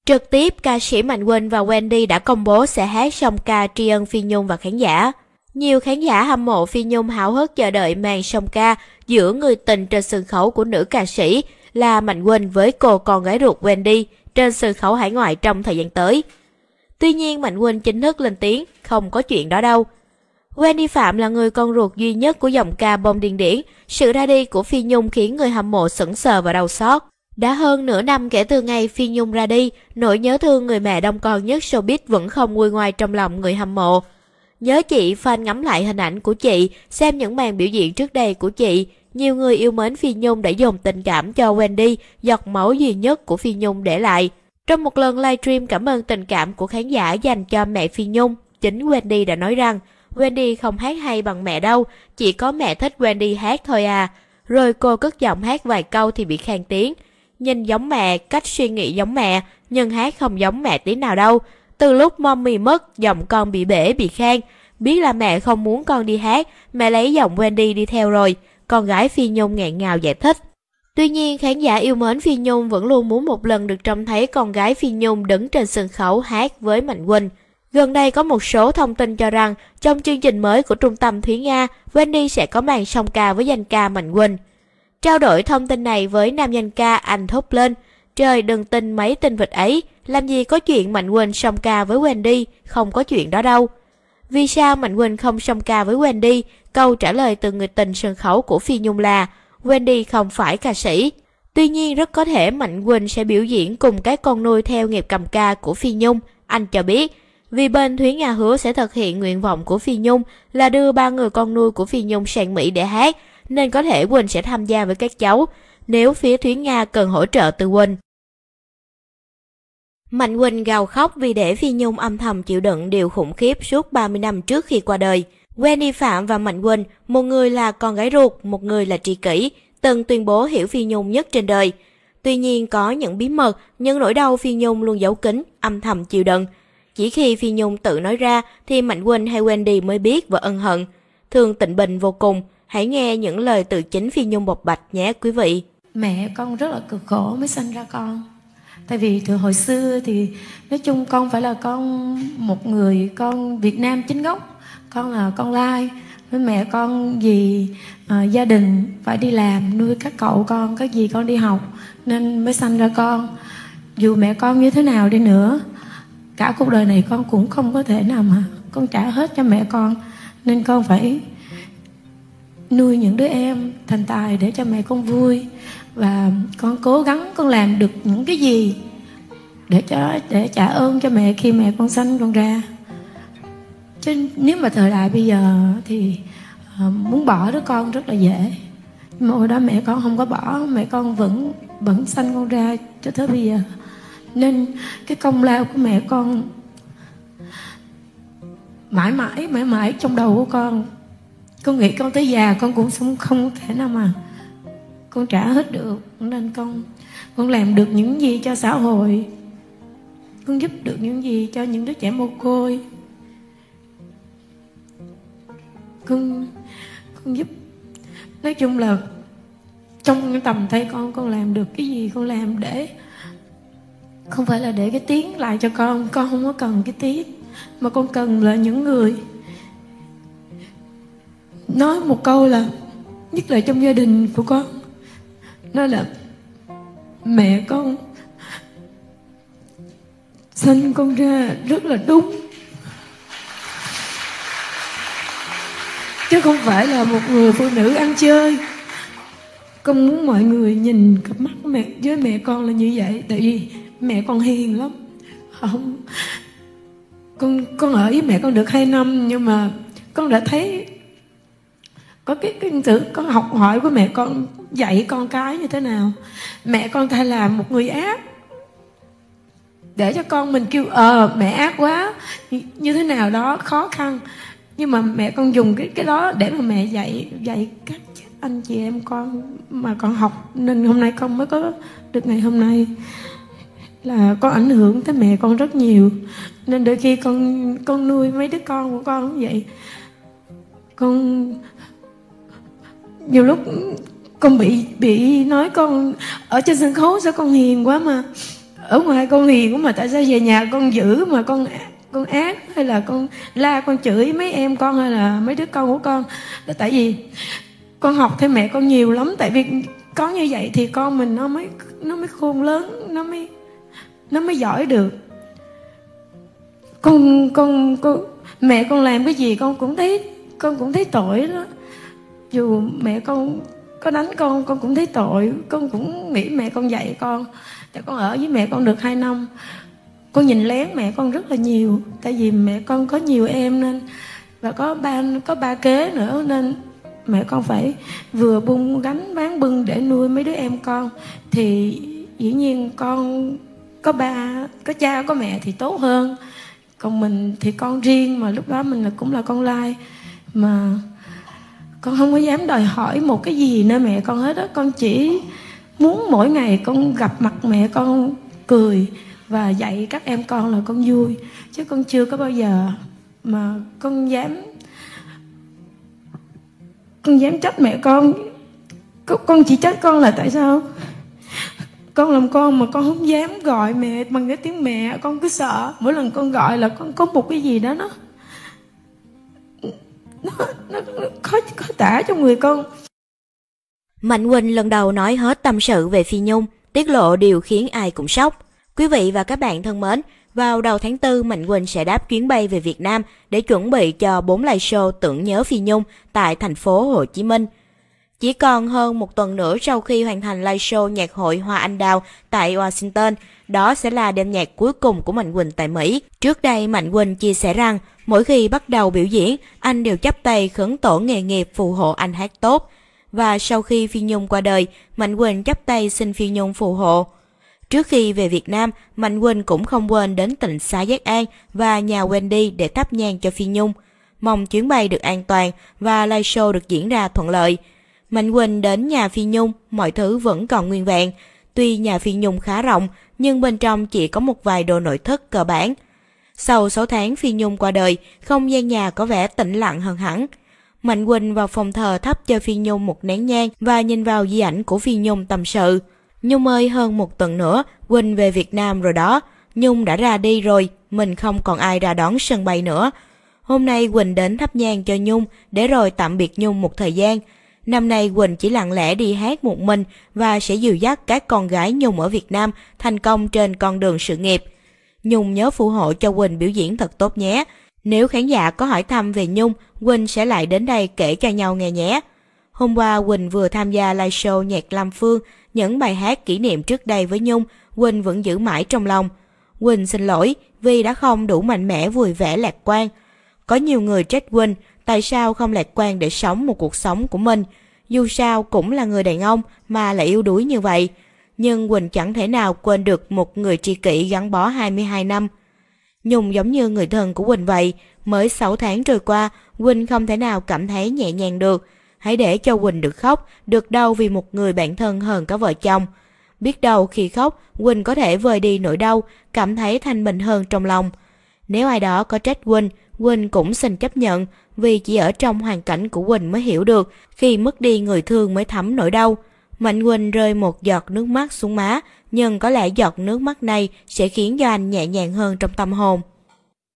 Trực tiếp, ca sĩ Mạnh Quỳnh và Wendy đã công bố sẽ hát song ca tri ân Phi Nhung và khán giả. Nhiều khán giả hâm mộ Phi Nhung háo hức chờ đợi màn song ca giữa người tình trên sân khấu của nữ ca sĩ là Mạnh Quỳnh với cô con gái ruột Wendy trên sân khấu hải ngoại trong thời gian tới. Tuy nhiên, Mạnh Quỳnh chính thức lên tiếng, không có chuyện đó đâu. Wendy Phạm là người con ruột duy nhất của giọng ca bông điên điển. Sự ra đi của Phi Nhung khiến người hâm mộ sững sờ và đau xót. Đã hơn nửa năm kể từ ngày Phi Nhung ra đi, nỗi nhớ thương người mẹ đông con nhất showbiz vẫn không nguôi ngoai trong lòng người hâm mộ. Nhớ chị, fan ngắm lại hình ảnh của chị, xem những màn biểu diễn trước đây của chị. Nhiều người yêu mến Phi Nhung đã dồn tình cảm cho Wendy, giọt máu duy nhất của Phi Nhung để lại. Trong một lần livestream cảm ơn tình cảm của khán giả dành cho mẹ Phi Nhung, chính Wendy đã nói rằng Wendy không hát hay bằng mẹ đâu, chỉ có mẹ thích Wendy hát thôi à. Rồi cô cất giọng hát vài câu thì bị khan tiếng. Nhìn giống mẹ, cách suy nghĩ giống mẹ, nhưng hát không giống mẹ tí nào đâu. Từ lúc mommy mất, giọng con bị bể, bị khan. Biết là mẹ không muốn con đi hát, mẹ lấy giọng Wendy đi theo rồi. Con gái Phi Nhung nghẹn ngào giải thích. Tuy nhiên, khán giả yêu mến Phi Nhung vẫn luôn muốn một lần được trông thấy con gái Phi Nhung đứng trên sân khấu hát với Mạnh Quỳnh. Gần đây có một số thông tin cho rằng trong chương trình mới của Trung tâm Thúy Nga, Wendy sẽ có màn song ca với danh ca Mạnh Quỳnh. Trao đổi thông tin này với nam danh ca, anh thốt lên: "Trời đừng tin mấy tin vịt ấy, làm gì có chuyện Mạnh Quỳnh song ca với Wendy, không có chuyện đó đâu." Vì sao Mạnh Quỳnh không song ca với Wendy? Câu trả lời từ người tình sân khấu của Phi Nhung là Wendy không phải ca sĩ. Tuy nhiên rất có thể Mạnh Quỳnh sẽ biểu diễn cùng các con nuôi theo nghiệp cầm ca của Phi Nhung. Anh cho biết, vì bên Thúy Nga hứa sẽ thực hiện nguyện vọng của Phi Nhung là đưa 3 người con nuôi của Phi Nhung sang Mỹ để hát, nên có thể Quỳnh sẽ tham gia với các cháu, nếu phía Thúy Nga cần hỗ trợ từ Quỳnh. Mạnh Quỳnh gào khóc vì để Phi Nhung âm thầm chịu đựng điều khủng khiếp suốt 30 năm trước khi qua đời. Wendy Phạm và Mạnh Quỳnh, một người là con gái ruột, một người là tri kỷ, từng tuyên bố hiểu Phi Nhung nhất trên đời. Tuy nhiên có những bí mật, những nỗi đau Phi Nhung luôn giấu kín, âm thầm chịu đựng. Chỉ khi Phi Nhung tự nói ra thì Mạnh Quỳnh hay Wendy mới biết và ân hận. Thương Tịnh Bình vô cùng. Hãy nghe những lời từ chính Phi Nhung bộc bạch nhé quý vị. Mẹ con rất là cực khổ mới sinh ra con. Tại vì từ hồi xưa thì nói chung con phải là con một người con Việt Nam chính gốc. Con là con lai. Với mẹ con vì gia đình phải đi làm nuôi các cậu con, các dì con đi học nên mới sinh ra con. Dù mẹ con như thế nào đi nữa, cả cuộc đời này con cũng không có thể nào mà con trả hết cho mẹ con. Nên con phải nuôi những đứa em thành tài để cho mẹ con vui. Và con cố gắng con làm được những cái gì để trả ơn cho mẹ khi mẹ con sanh con ra. Chứ nếu mà thời đại bây giờ thì muốn bỏ đứa con rất là dễ. Nhưng mà hồi đó mẹ con không có bỏ, mẹ con vẫn sanh con ra cho tới bây giờ. Nên cái công lao của mẹ con mãi mãi trong đầu của con. Con nghĩ con tới già con cũng không thể nào mà con trả hết được. Nên con làm được những gì cho xã hội, con giúp được những gì cho những đứa trẻ mồ côi, con giúp. Nói chung là trong tầm tay con làm được cái gì con làm, để không phải là để cái tiếng lại cho con không có cần cái tiếng, mà con cần là những người nói một câu là, nhất là trong gia đình của con, đó là mẹ con sinh con ra rất là đúng, chứ không phải là một người phụ nữ ăn chơi. Con muốn mọi người nhìn cặp mắt mẹ với mẹ con là như vậy. Tại vì mẹ con hiền lắm. Không, con ở với mẹ con được 2 năm, nhưng mà con đã thấy có cái sự con học hỏi của mẹ con dạy con cái như thế nào. Mẹ con thay làm một người ác để cho con mình kêu mẹ ác quá, như thế nào đó khó khăn. Nhưng mà mẹ con dùng cái đó để mà mẹ dạy các anh chị em con mà con học. Nên hôm nay con mới có được ngày hôm nay, là con ảnh hưởng tới mẹ con rất nhiều. Nên đôi khi con nuôi mấy đứa con của con cũng vậy. Con nhiều lúc con bị nói con ở trên sân khấu sao con hiền quá, mà ở ngoài con hiền mà tại sao về nhà con dữ mà con ác, hay là con la con chửi mấy em con hay là mấy đứa con của con? Là tại vì con học theo mẹ con nhiều lắm, tại vì có như vậy thì con mình nó mới khôn lớn, nó mới giỏi được. Con mẹ con làm cái gì con cũng thấy tội đó. Dù mẹ con có đánh con cũng thấy tội. Con cũng nghĩ mẹ con dạy con. Tại con ở với mẹ con được 2 năm, con nhìn lén mẹ con rất là nhiều. Tại vì mẹ con có nhiều em nên, và có ba kế nữa, nên mẹ con phải vừa bung gánh bán bưng để nuôi mấy đứa em con. Thì dĩ nhiên con có cha có mẹ thì tốt hơn. Còn mình thì con riêng, mà lúc đó mình cũng là con lai, mà con không có dám đòi hỏi một cái gì nơi mẹ con hết á. Con chỉ muốn mỗi ngày con gặp mặt mẹ con cười và dạy các em con là con vui. Chứ con chưa có bao giờ mà con dám trách mẹ con. Con chỉ trách con là tại sao con làm con mà con không dám gọi mẹ bằng cái tiếng mẹ. Con cứ sợ mỗi lần con gọi là con có một cái gì đó nó khó tả trong người con. Mạnh Quỳnh lần đầu nói hết tâm sự về Phi Nhung, tiết lộ điều khiến ai cũng sốc. Quý vị và các bạn thân mến, vào đầu tháng 4, Mạnh Quỳnh sẽ đáp chuyến bay về Việt Nam để chuẩn bị cho 4 live show tưởng nhớ Phi Nhung tại thành phố Hồ Chí Minh. Chỉ còn hơn một tuần nữa sau khi hoàn thành live show nhạc hội Hoa Anh Đào tại Washington, đó sẽ là đêm nhạc cuối cùng của Mạnh Quỳnh tại Mỹ. Trước đây, Mạnh Quỳnh chia sẻ rằng mỗi khi bắt đầu biểu diễn, anh đều chắp tay khấn tổ nghề nghiệp phù hộ anh hát tốt. Và sau khi Phi Nhung qua đời, Mạnh Quỳnh chắp tay xin Phi Nhung phù hộ. Trước khi về Việt Nam, Mạnh Quỳnh cũng không quên đến tỉnh Xá Giác An và nhà Wendy để thắp nhang cho Phi Nhung. Mong chuyến bay được an toàn và live show được diễn ra thuận lợi. Mạnh Quỳnh đến nhà Phi Nhung, mọi thứ vẫn còn nguyên vẹn. Tuy nhà Phi Nhung khá rộng, nhưng bên trong chỉ có một vài đồ nội thất cơ bản. Sau 6 tháng Phi Nhung qua đời, không gian nhà có vẻ tĩnh lặng hơn hẳn. Mạnh Quỳnh vào phòng thờ thắp cho Phi Nhung một nén nhang và nhìn vào di ảnh của Phi Nhung tâm sự. Nhung ơi, hơn một tuần nữa, Quỳnh về Việt Nam rồi đó. Nhung đã ra đi rồi, mình không còn ai ra đón sân bay nữa. Hôm nay Quỳnh đến thắp nhang cho Nhung, để rồi tạm biệt Nhung một thời gian. Năm nay Quỳnh chỉ lặng lẽ đi hát một mình và sẽ dìu dắt các con gái Nhung ở Việt Nam thành công trên con đường sự nghiệp. Nhung nhớ phù hộ cho Quỳnh biểu diễn thật tốt nhé. Nếu khán giả có hỏi thăm về Nhung, Quỳnh sẽ lại đến đây kể cho nhau nghe nhé. Hôm qua Quỳnh vừa tham gia live show nhạc Lam Phương, những bài hát kỷ niệm trước đây với Nhung, Quỳnh vẫn giữ mãi trong lòng. Quỳnh xin lỗi vì đã không đủ mạnh mẽ, vui vẻ, lạc quan. Có nhiều người trách Quỳnh tại sao không lạc quan để sống một cuộc sống của mình. Dù sao cũng là người đàn ông mà lại yếu đuối như vậy. Nhưng Quỳnh chẳng thể nào quên được một người tri kỷ gắn bó 22 năm. Nhung giống như người thân của Quỳnh vậy. Mới 6 tháng trôi qua, Quỳnh không thể nào cảm thấy nhẹ nhàng được. Hãy để cho Quỳnh được khóc, được đau vì một người bạn thân hơn cả vợ chồng. Biết đâu khi khóc, Quỳnh có thể vơi đi nỗi đau, cảm thấy thanh bình hơn trong lòng. Nếu ai đó có trách Quỳnh, Quỳnh cũng xin chấp nhận, vì chỉ ở trong hoàn cảnh của Quỳnh mới hiểu được, khi mất đi người thương mới thấm nỗi đau. Mạnh Quỳnh rơi một giọt nước mắt xuống má, nhưng có lẽ giọt nước mắt này sẽ khiến cho anh nhẹ nhàng hơn trong tâm hồn.